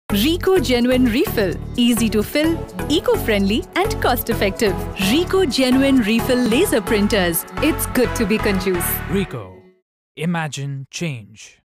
Rico Genuine Refill. Easy to fill, eco-friendly and cost-effective. Rico Genuine Refill Laser Printers. It's good to be Kanjus. Rico. Imagine change.